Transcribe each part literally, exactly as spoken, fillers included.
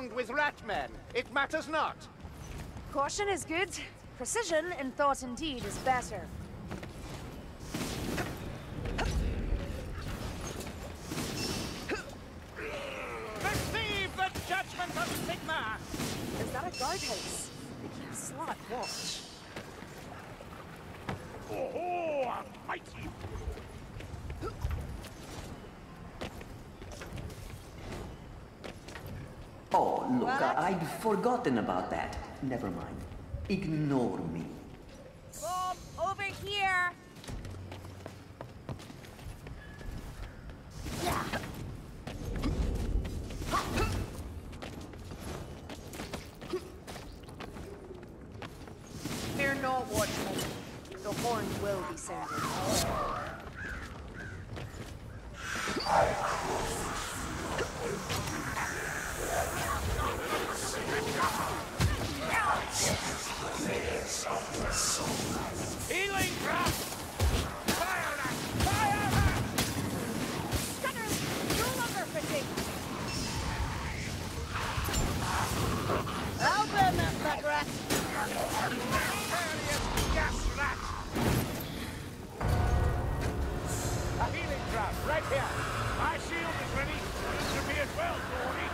with ratmen. It matters not. Caution is good. Precision in thought and deed is better. Receive the judgment of Sigma! Is that a guardhouse? They keep slut watch. Oh, mighty! Oh, look, I I'd forgotten about that. Never mind. Ignore me. Bob, over here! Fear not, watchman. The horn will be sounded. Healing trap! Fire that! Fire that! Gunners, no longer fatigue! I'll burn that fat rat! Furious gas rat! A healing trap, right here! My shield is ready! You should be as well, Dory!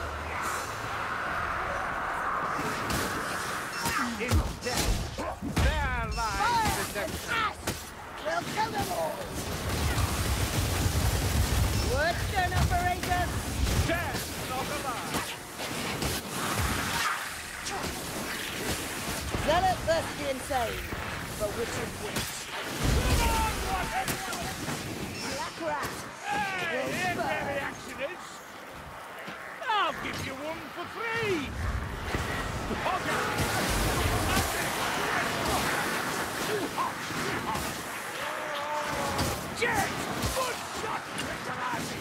In death! There lies the death! We'll kill them all! Wood turn operators! Death, not alive! Zealot versus the insane. But which is which? Come on, what? Black rat! Hey, here's where the action is! I'll give you one for free! Okay! Too hot! Too hot! Jet! Good shot, Victorati!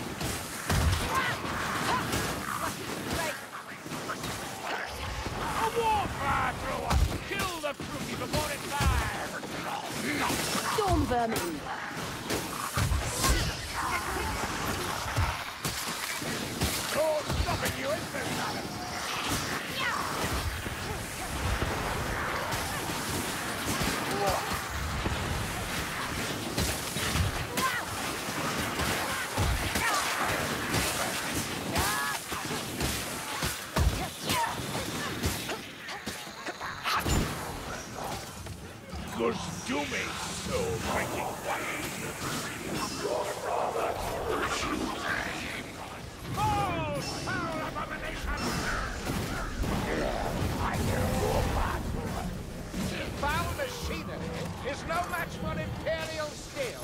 A warfare thrower! Kill the fruity before it dies! Storm vermin! Oh, stopping you, isn't it? Goes to me, so breaking one. Oh, foul abomination! I know foul machinery is no match for Imperial steel.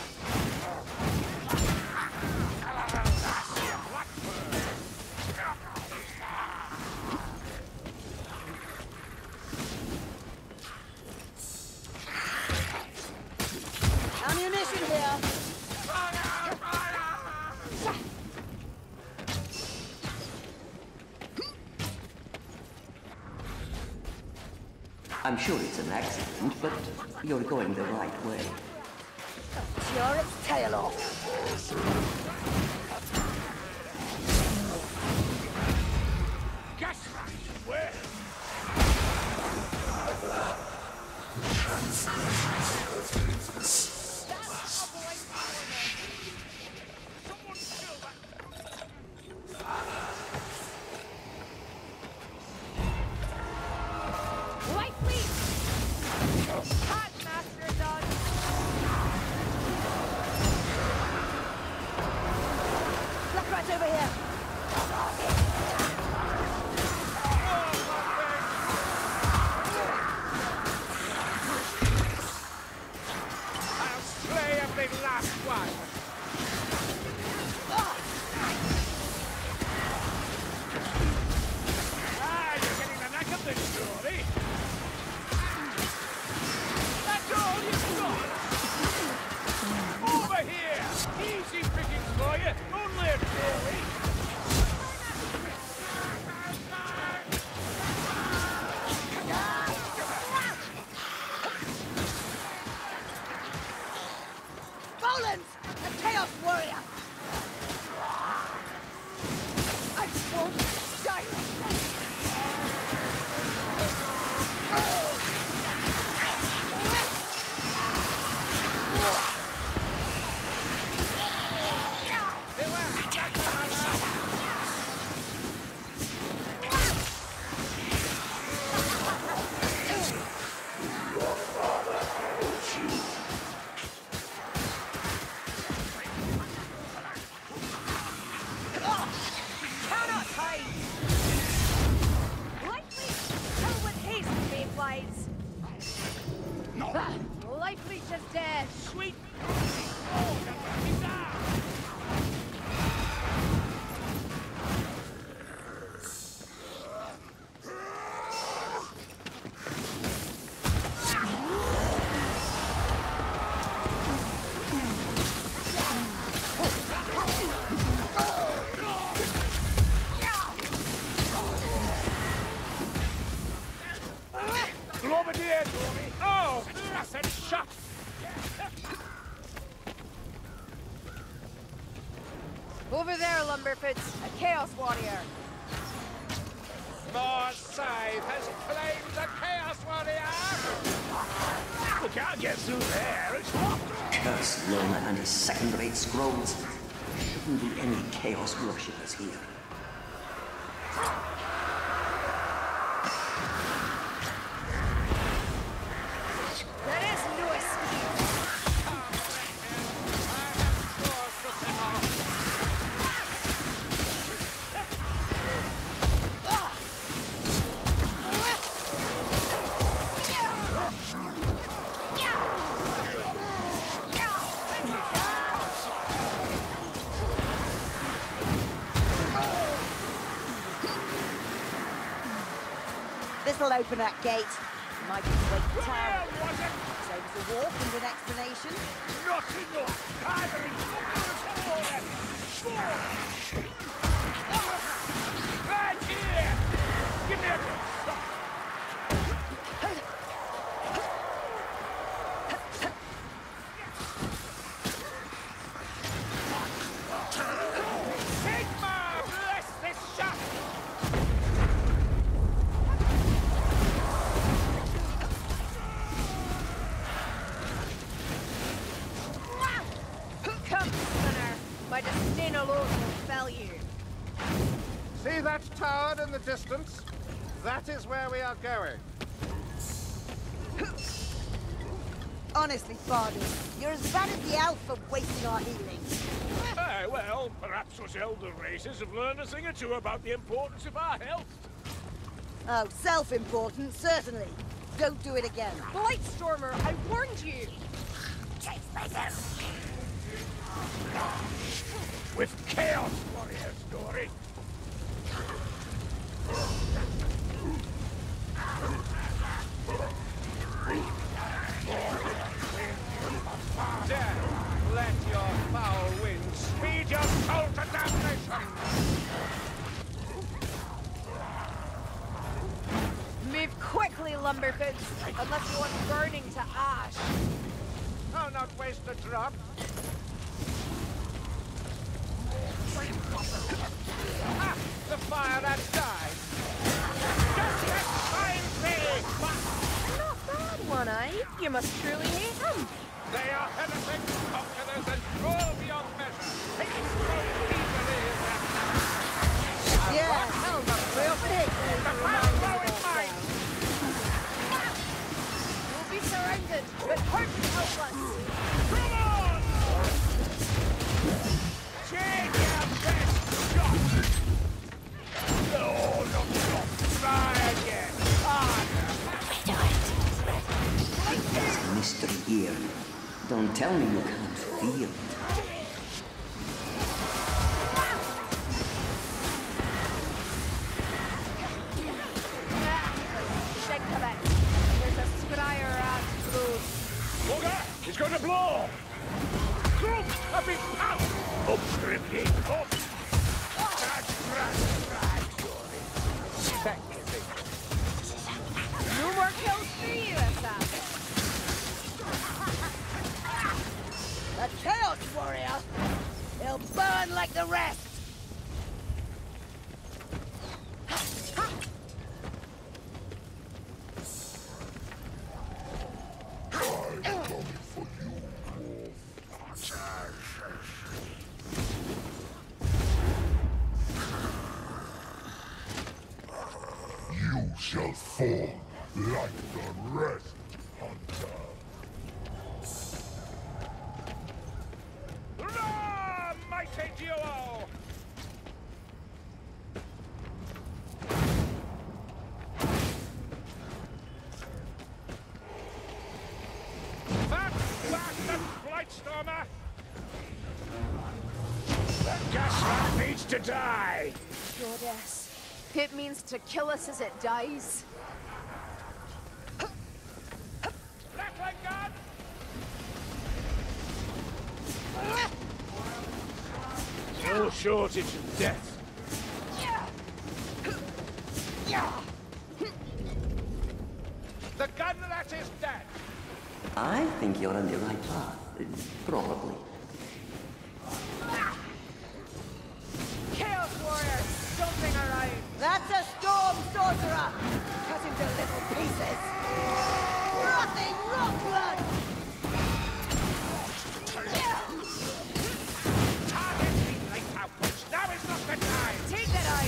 Ammunition here! Fire! Fire! I'm sure it's an accident, but you're going the right way. Tear its tail off! Gas rat! Where? Someone kill that! White fleet! Hot master done! said shut! Over there, Lumberfoots, a Chaos Warrior. More scythe has claimed the Chaos Warrior! We can't get through there, it's locked! Curse Lorna and his second-rate scrolls. There shouldn't be any Chaos worshippers here. There is no escape. This'll open that gate. Might just wait for Where tower. was it? Saves a walk and an explanation. Not enough! Ivory! Right here! Give me a good shot! Sigma! Bless this shot! Come, Spinner. My disdain alone will fell you. See that tower in the distance? That is where we are going. Honestly, Father, you're as bad as the elf for wasting our healing. Aye, well, perhaps us elder races have learned a thing or two about the importance of our health. Oh, self-important, certainly. Don't do it again. Blightstormer, I warned you. With Chaos Warrior story. Death, let your foul winds Speed your soul to damnation! Move quickly, Lumberfoots, unless you want burning to ash. I'll not waste a drop. Ah, the fire has died. Just let time be! Not bad, One-Eye. You must truly hate them. They are heretics, conquerors, and cruel beyond measure. Taking so easily is their Yeah, hell, not real big. The fire blowing mine! We'll be surrounded, but hurt helpless. Come on! Take your best shot! No, no, no! Try again! Harder! There's a mystery here. Don't tell me you can't feel it. Think of it. There's a scryer at close. Ogre, he's going to blow! Group, a big pound! Up, Grimly, up! That's right, right, Dory. Thank you. No more kills for you, Assassin. A Chaos Warrior? He'll burn like the rest! You shall fall like the rest, Hunter. Hurrah, mighty duo! That bastard Blightstormer! That gaslight needs to die! Goddess. It means to kill us as it dies. Rattling gun! No shortage of death. The gun rat is dead. I think you're on the right path. Probably. Chaos Warrior, stomping around. That's a storm sorcerer! Cut him to little pieces! Rotting rock blood! Target the lighthouse. Now is not the time. Take that out.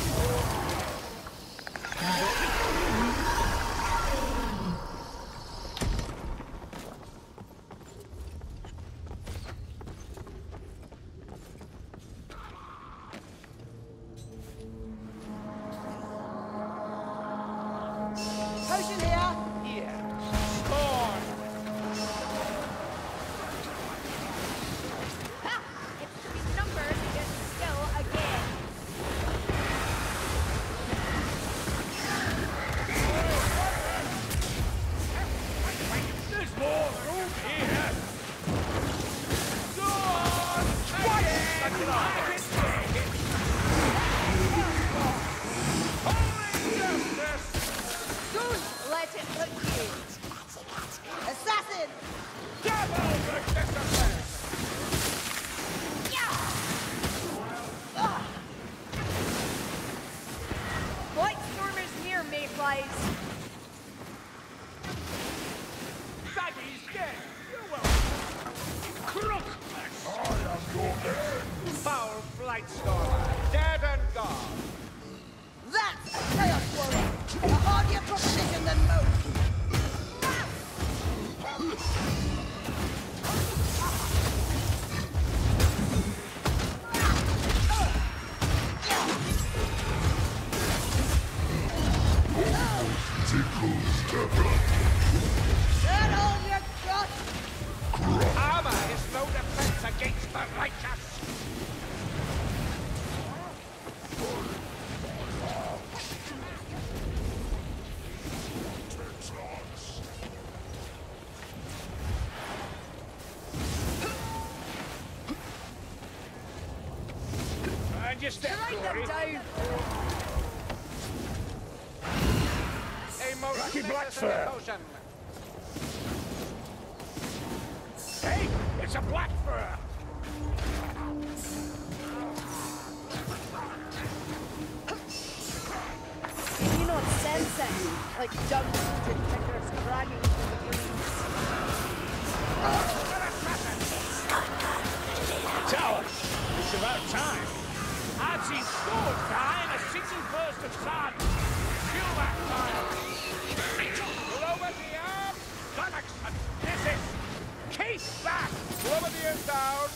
Potion here! Here. Storm. Ha! It's to be numbered against skill again. There's more room here. Storm. What? Holy justice. Don't let it put you. Assassin! Double the discipline. White Stormers near Mayflies. Baggy's dead. You're welcome. Crook. I am your end. Foul Blight Stormer. Dead and gone. That's a Chaos Warrior! A hardier proposition than most! Tickles heaven. That all you got? Armor is no defense against the righteous. And you step, Strike them Glory. down. A most Lucky necessary Blackfur. potion. Hey, it's a black fur. You know it's sensing, like dumb detectors dragging through the greens. Tower, it's about time. I've seen scores die in a single burst of sun. Kill that fire. Lower the arm. Galaxon, this is case back. Lower the earth down.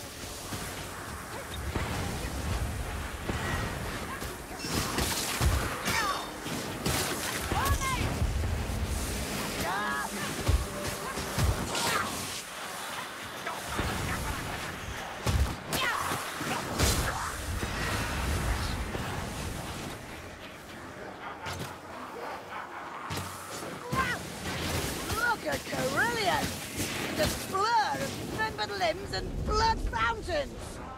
Look at Carillion! The blur of membered limbs and blood fountains!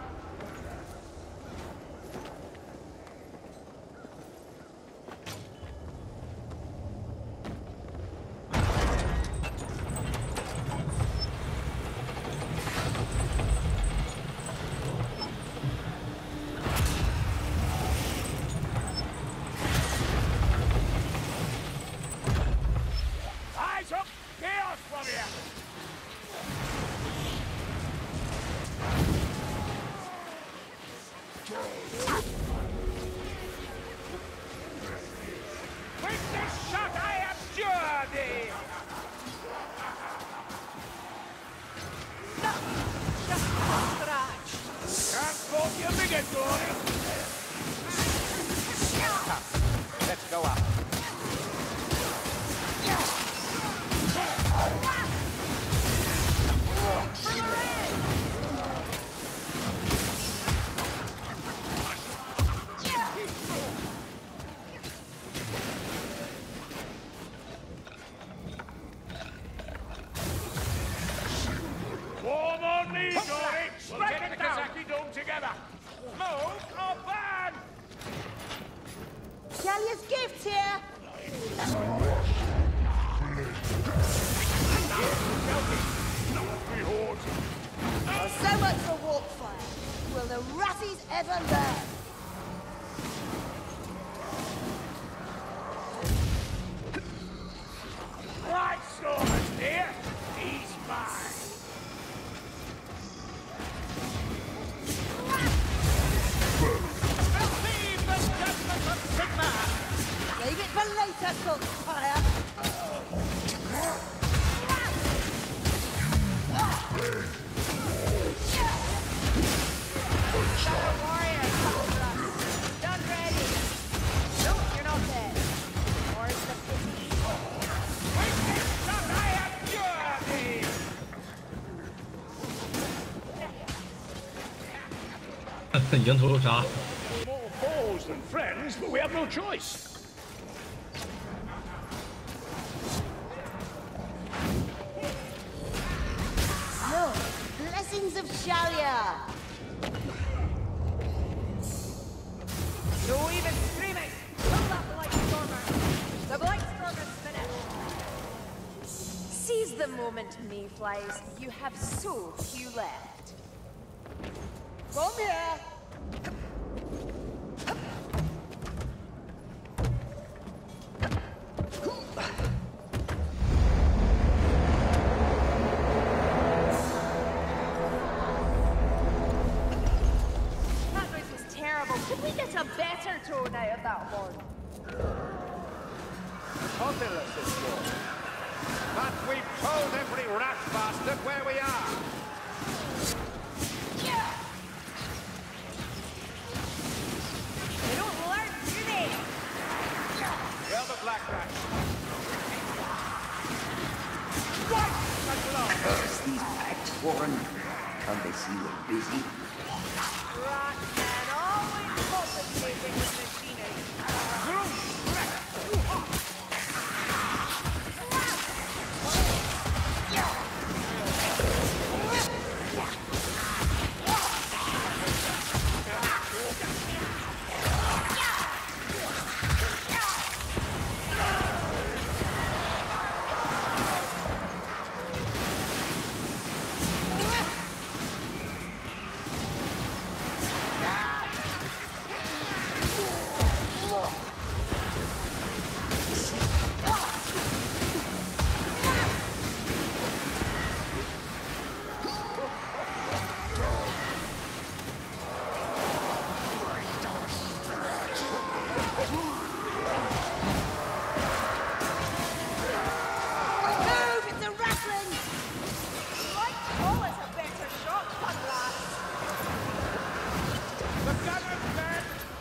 Eyes up, chaos warrior. With this shot, I abjure thee. Just a scratch. Transport your bigot, Glory. Let's go up. Warm on me, Hook Glory. that. We'll Strike take it the down. Kazaki Dome together. Move or burn. Shelley's gift here! Well, so much for warp fire. Will the ratties ever learn? Right, Stormers, dear. He's mine. Receive the judgment of Sigma! Leave it for later, Saltfire. Warrior, come for us. Done ready. No, you're not dead. More's the pity. Witness that I am journey! 已经投入杀。 More foes than friends, but we have no choice. No, blessings of Shalia. No even screaming. Pull that Blightstormer. The Blightstormer's finished. Seize the moment, Mayflies. You have so few left. Come here. That noise was terrible. Could we get a better tone out of that horn? Populous this war. But we've told every rat bastard where we are. They don't learn, do they? Well, the black rat. Curse these packs, Warren. Can't they see we're busy? Ratman always compensating with machinery. Move! It's a rattling! Like always a better shot, Puglass. The gunner's dead!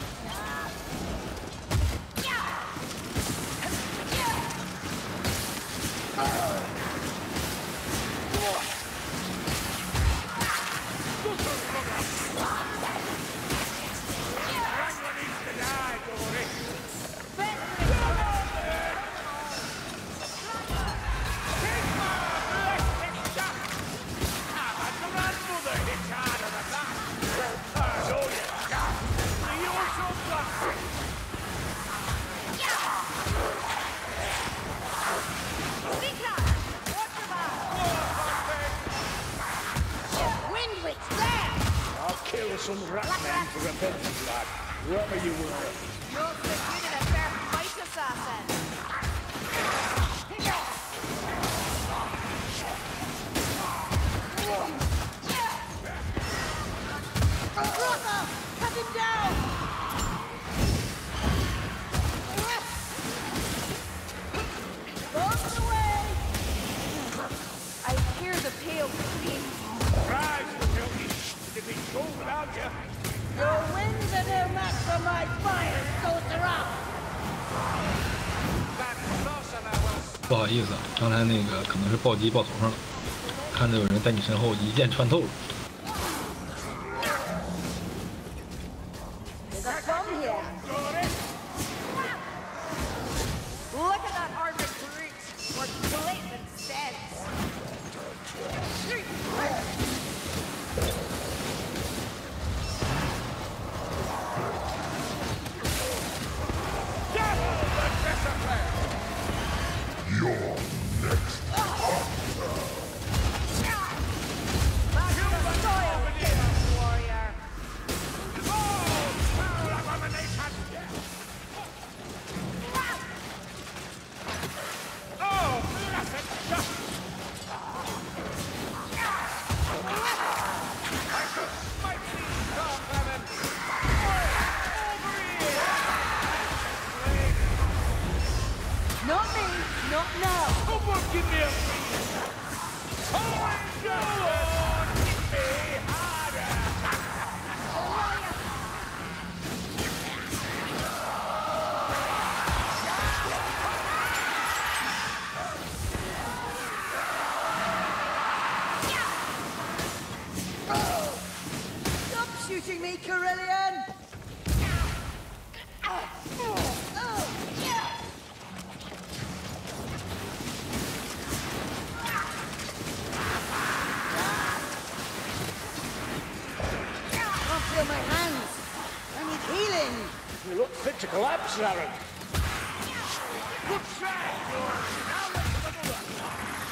Wrangler needs to die, Dory. Windwitch, there! I'll kill some ratmen for revenge, lad. Whoever you were. You're so good at a fair fight, assassin. Brother! Cut him down! Bombs away! I hear the pale scream. Rise, Matilda. It'd be cool without you. Your winds are no match for my fire, sorcerer! 不好意思，刚才那个可能是暴击爆头上了，看着有人在你身后一剑穿透了。 There's a bomb here! Look at that armored brute. What blatant sense. You're next. Not me, not now. Someone give me a beat! Oh, go on! Hit me harder! Stop shooting me, Carillion! Can't feel my hands. I need healing. You look fit to collapse, Aaron. Good try, George. Now let's another.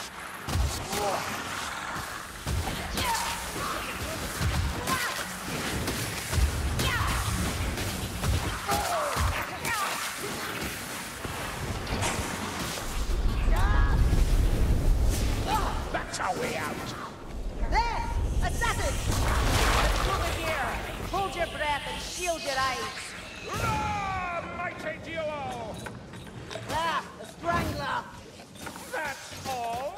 That's our way out. There! Assassin! Over here. Hold your breath and shield your eyes. Roar, mighty duo! Ah, a strangler! That's all.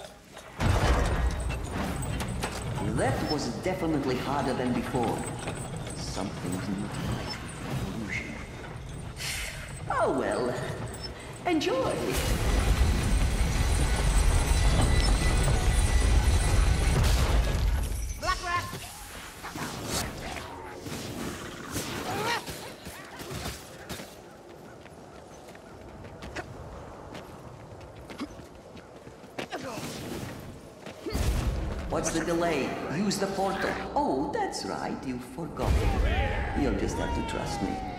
That was definitely harder than before. Something's not right with the illusion. Oh well. Enjoy. Black rat. What's the delay? Use the portal. Oh, that's right. You forgot. You'll just have to trust me.